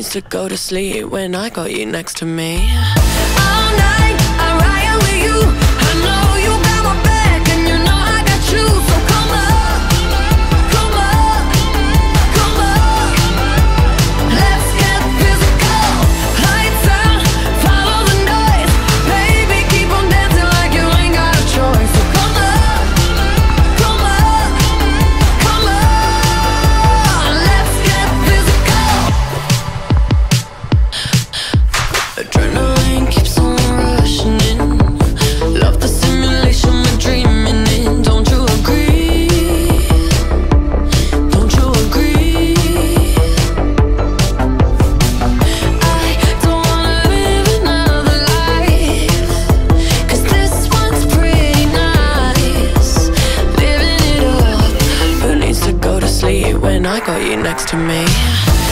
needs to go to sleep when I got you next to me? All night I ride with you. I know you got my back and you know I got you. So come up, come up, come up. Let's get physical. Lights out, follow the noise. Baby, keep on dancing like you ain't got a choice. So come up, come up, come on. Let's get physical. Adrenaline keeps on rushing in. Love the simulation we're dreaming in. Don't you agree? Don't you agree? I don't wanna live another life, 'cause this one's pretty nice. Living it up. Who needs to go to sleep when I got you next to me?